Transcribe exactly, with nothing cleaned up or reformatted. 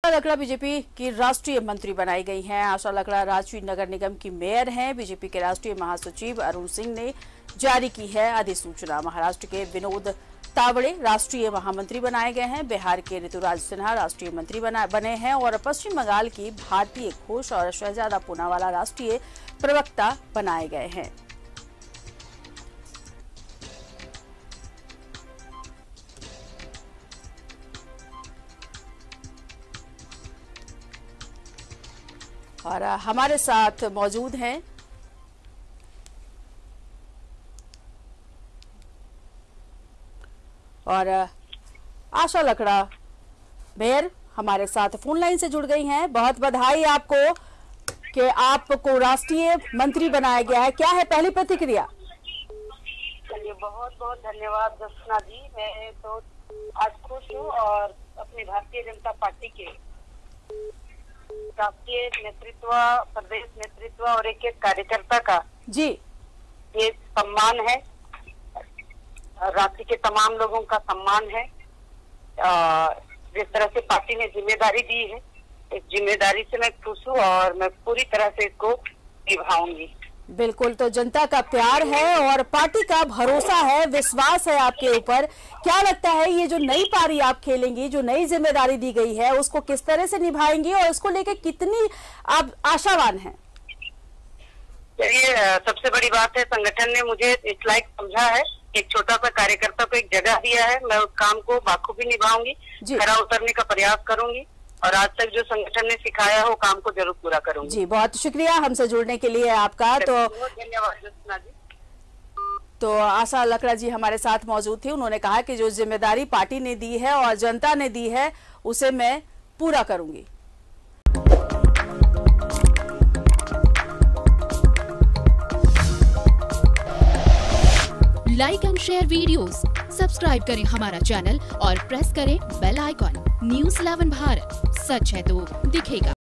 Asha Lakra BJP की राष्ट्रीय मंत्री बनाई गई हैं। आशा लकड़ा रांची नगर निगम की मेयर हैं। बीजेपी के राष्ट्रीय महासचिव अरुण सिंह ने जारी की है अधिसूचना। महाराष्ट्र के विनोद तावड़े राष्ट्रीय महामंत्री बनाए गए हैं। बिहार के ऋतुराज सिन्हा राष्ट्रीय मंत्री बना बने हैं और पश्चिम बंगाल की भारतीय घोष और शहजादा पूनावाला राष्ट्रीय प्रवक्ता बनाए गए हैं। और हमारे साथ मौजूद हैं और आशा लकड़ा मेयर हमारे साथ फोन लाइन से जुड़ गई हैं। बहुत बधाई आपको कि आपको राष्ट्रीय मंत्री बनाया गया है। क्या है पहली प्रतिक्रिया? चलिए, बहुत बहुत धन्यवाद दर्शना जी। मैं तो आज खुश हूँ और अपनी भारतीय जनता पार्टी के राष्ट्रीय नेतृत्व, प्रदेश नेतृत्व और एक एक कार्यकर्ता का जी ये सम्मान है। रांची के तमाम लोगों का सम्मान है। जिस तरह से पार्टी ने जिम्मेदारी दी है, इस जिम्मेदारी से मैं खुश हूँ और मैं पूरी तरह से इसको निभाऊंगी। बिल्कुल, तो जनता का प्यार है और पार्टी का भरोसा है, विश्वास है आपके ऊपर। क्या लगता है ये जो नई पारी आप खेलेंगी, जो नई जिम्मेदारी दी गई है, उसको किस तरह से निभाएंगी और इसको लेकर कितनी आप आशावान हैं? ये सबसे बड़ी बात है, संगठन ने मुझे इस लायक समझा है। एक छोटा सा कार्यकर्ता को एक जगह दिया है। मैं उस काम को बाखूबी निभाऊंगी, खरा उतरने का प्रयास करूंगी और आज तक जो संगठन ने सिखाया हो काम को जरूर पूरा करूंगी। जी, बहुत शुक्रिया हमसे जुड़ने के लिए आपका। तो बहुत धन्यवाद रचना जी। तो आशा लकड़ा जी हमारे साथ मौजूद थी। उन्होंने कहा कि जो जिम्मेदारी पार्टी ने दी है और जनता ने दी है उसे मैं पूरा करूंगी। Like and share videos, subscribe करें हमारा चैनल और प्रेस करें bell icon. News eleven Bharat, सच है तो दिखेगा।